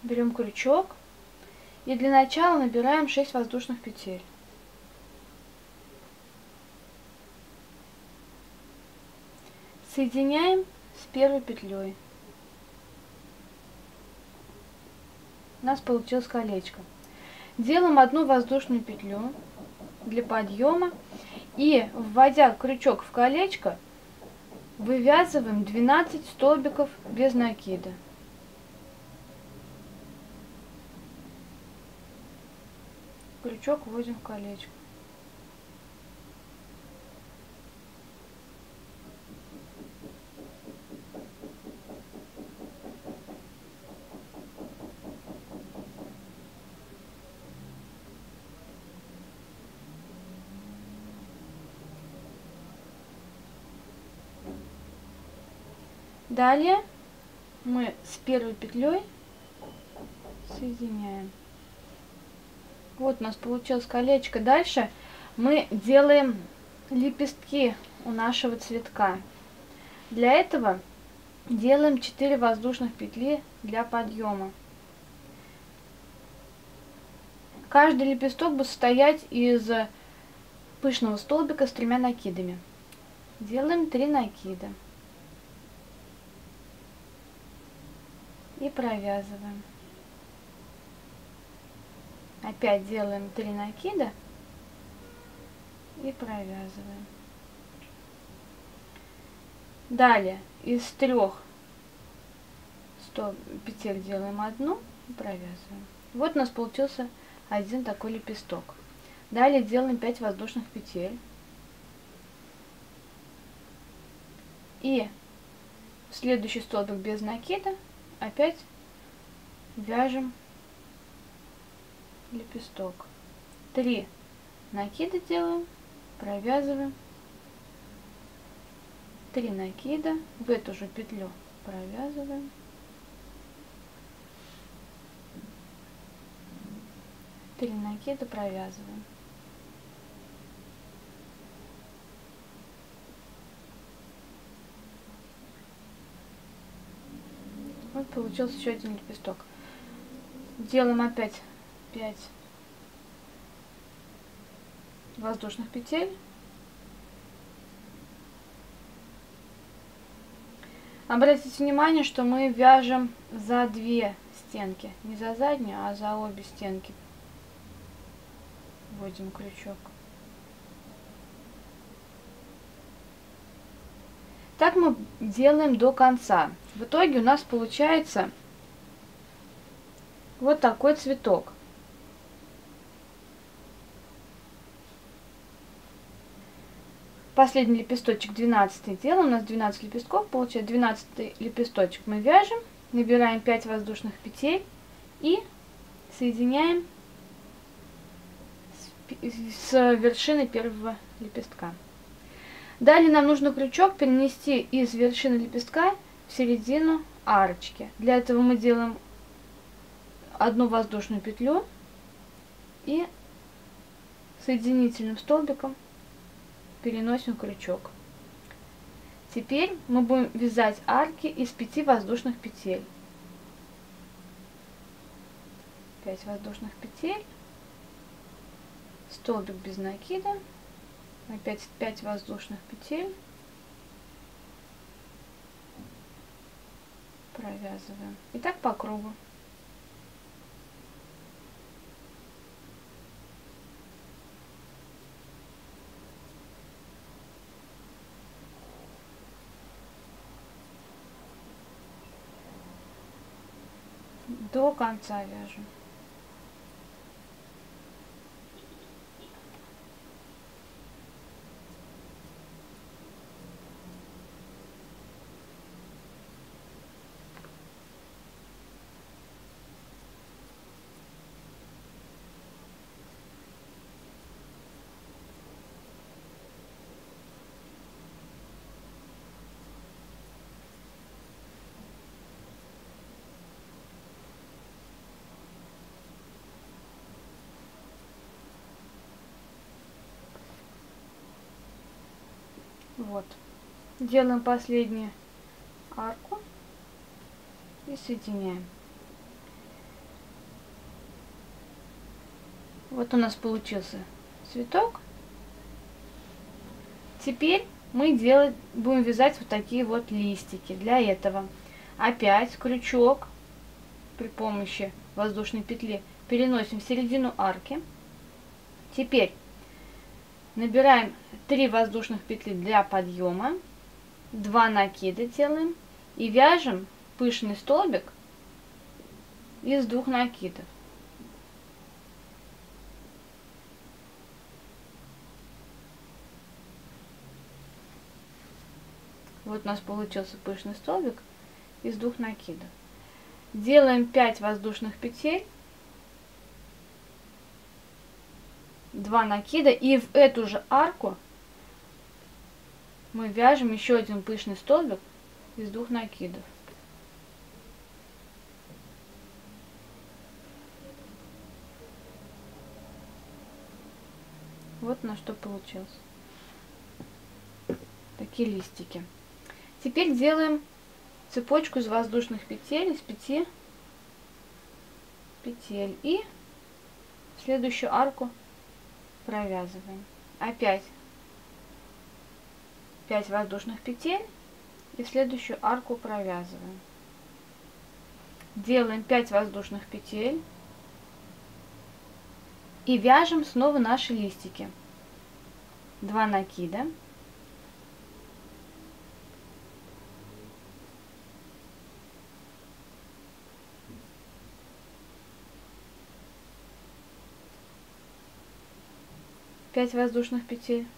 берем крючок и для начала набираем 6 воздушных петель. Соединяем с первой петлей. У нас получилось колечко. Делаем одну воздушную петлю для подъема и, вводя крючок в колечко, вывязываем 12 столбиков без накида. Крючок вводим в колечко. Далее мы с первой петлей соединяем. Вот у нас получилось колечко. Дальше мы делаем лепестки у нашего цветка. Для этого делаем 4 воздушных петли для подъема. Каждый лепесток будет состоять из пышного столбика с 3 накидами. Делаем 3 накида. И провязываем. Опять делаем 3 накида и провязываем. Далее из 3 петель делаем одну и провязываем. Вот у нас получился один такой лепесток. Далее делаем 5 воздушных петель. И в следующий столбик без накида опять вяжем лепесток. 3 накида делаем, провязываем, 3 накида, в эту же петлю провязываем, 3 накида, провязываем. Вот получился еще один лепесток. Делаем опять 5 воздушных петель. Обратите внимание, что мы вяжем за 2 стенки, не за заднюю, а за обе стенки. Вводим крючок. Так мы делаем до конца. В итоге у нас получается вот такой цветок. Последний лепесточек 12 делаем. У нас 12 лепестков получается. 12 лепесточек мы вяжем, набираем 5 воздушных петель и соединяем с вершиной первого лепестка. Далее нам нужно крючок перенести из вершины лепестка в середину арочки. Для этого мы делаем одну воздушную петлю и соединительным столбиком переносим крючок. Теперь мы будем вязать арки из 5 воздушных петель. 5 воздушных петель, столбик без накида, опять 5 воздушных петель, провязываем. И так по кругу. До конца вяжем. Вот. Делаем последнюю арку и соединяем. Вот у нас получился цветок. Теперь мы будем вязать вот такие вот листики. Для этого опять крючок при помощи воздушной петли переносим в середину арки. Теперь набираем 3 воздушных петли для подъема, 2 накида делаем и вяжем пышный столбик из 2 накидов. Вот у нас получился пышный столбик из 2 накидов. Делаем 5 воздушных петель, 2 накида, и в эту же арку мы вяжем еще один пышный столбик из 2 накидов. Вот на что получилось. Такие листики. Теперь делаем цепочку из воздушных петель, из 5 петель, и следующую арку провязываем. Опять 5 воздушных петель и следующую арку провязываем. Делаем 5 воздушных петель и вяжем снова наши листики. 2 накида. Пять воздушных петель,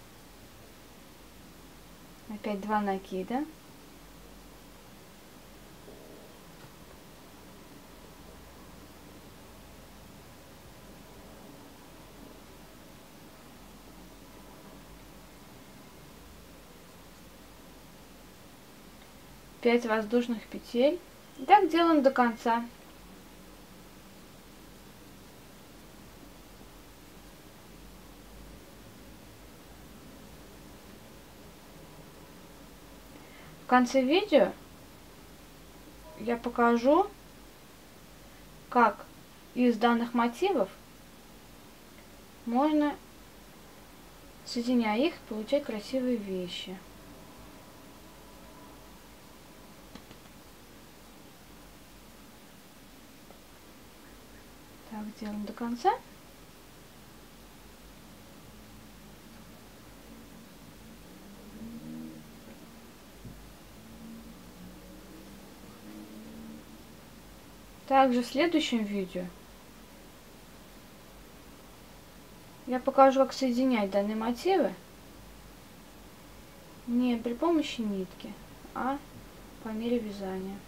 опять 2 накида, пять воздушных петель. И так делаем до конца. В конце видео я покажу, как из данных мотивов можно, соединяя их, получать красивые вещи. Так, делаем до конца. Также в следующем видео я покажу, как соединять данные мотивы не при помощи нитки, а по мере вязания.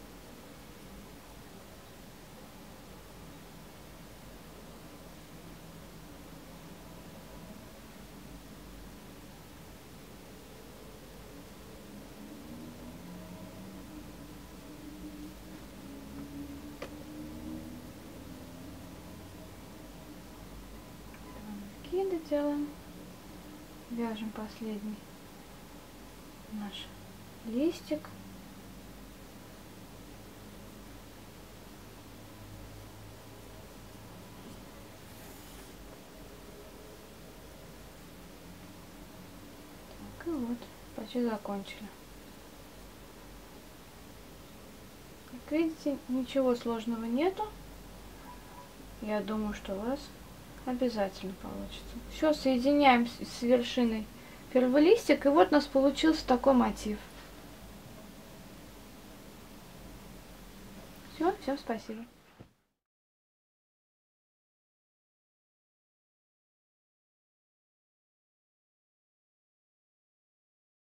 Накиды делаем, вяжем последний наш листик. Так, и вот, почти закончили. Как видите, ничего сложного нету. Я думаю, что у вас обязательно получится. Все, соединяем с вершиной первый листик, и вот у нас получился такой мотив. Все, всем спасибо.